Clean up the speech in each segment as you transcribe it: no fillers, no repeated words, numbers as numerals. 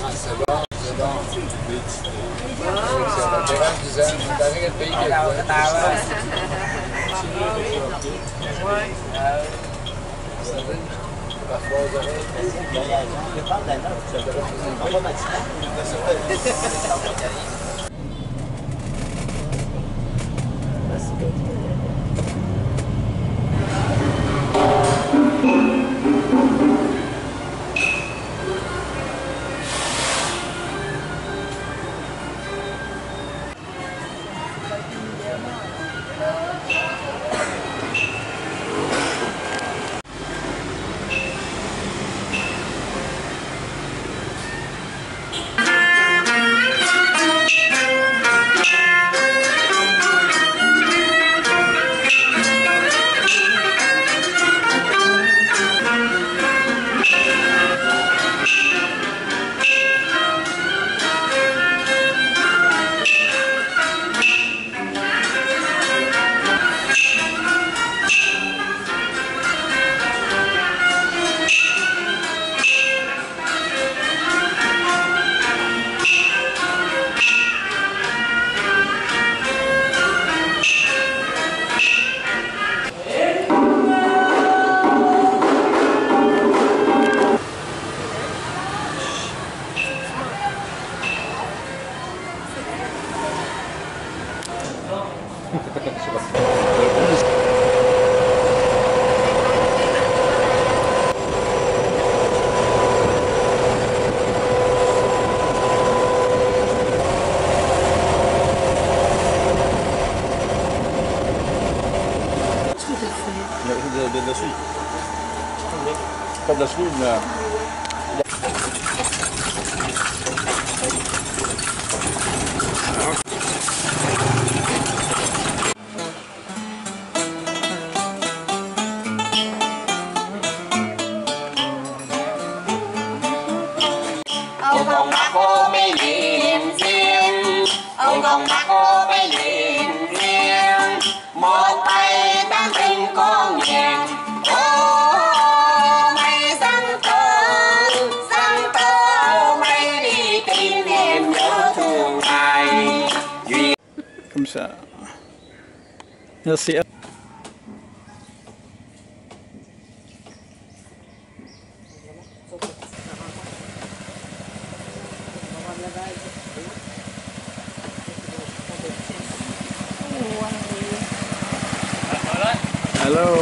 C'est bon, c'est bon. C'est la terrasse du Zen. T'as rien de pays que Đâu cái tao á. parfois aux oreilles. De la suite. Pas de la suite, mais... Ông con bác cô mấy liền riêng, ông con bác cô mấy liền riêng, một tay đang tình con nhện. Ô mày sang tơ mày đi tìm em nhớ thương ai. Comme ça. Merci. Hello.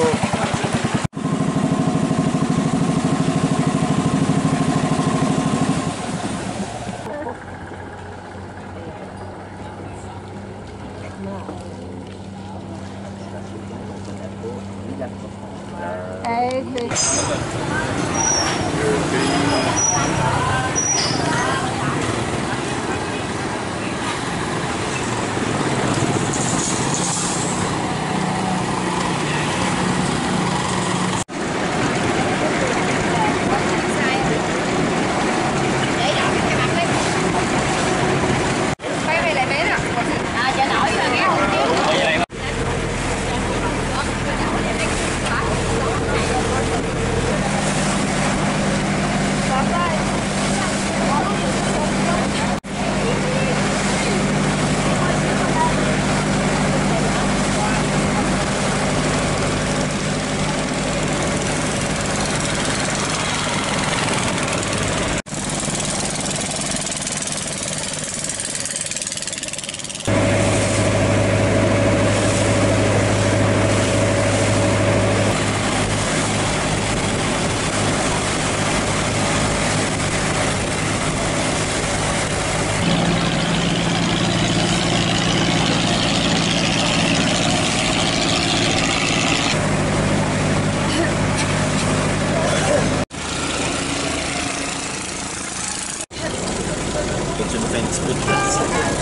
Tu me fais un petit peu de place.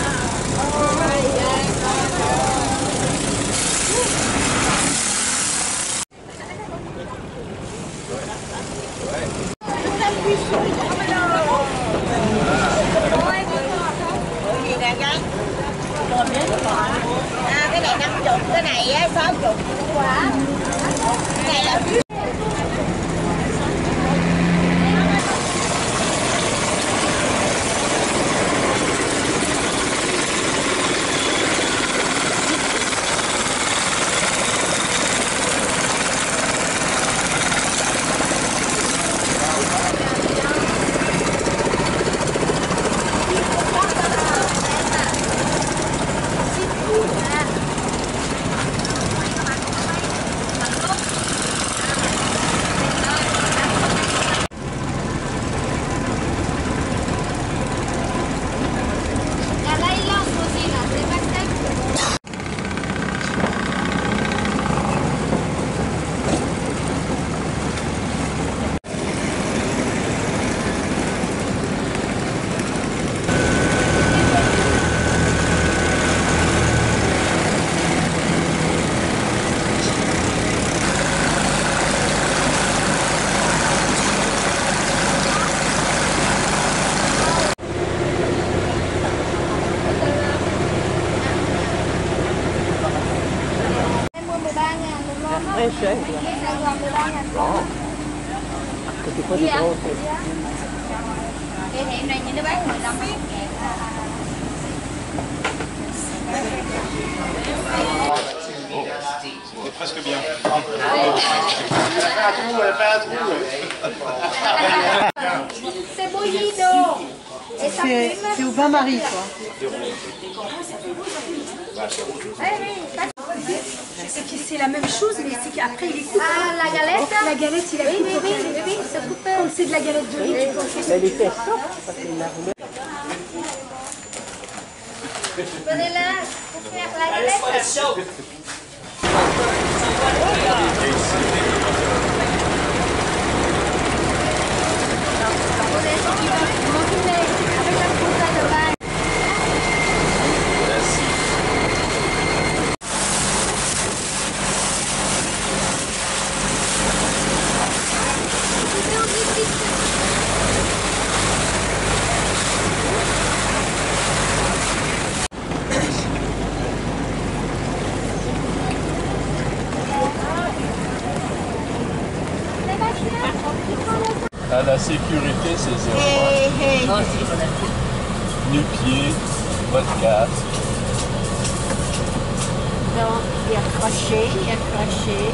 Cái này 50, cái này 60 quá. Cái này là Cái hẻm này như nó bán 15 ngàn. C'est presque bien. C'est bollido. C'est au bain-marie, quoi. C'est que c'est la même chose, mais c'est qu'après il est coupé. Ah, la galette. La galette, il a Oui, oui, oui, oui, oui, c'est coupé. Comme c'est de la galette de riz, tu penses Prenez-la pour faire la galette. Avec la pizza de bain. À la sécurité, c'est zéro. Nu-pieds, pas de casque. Donc, il y a crochet, il y a crochet.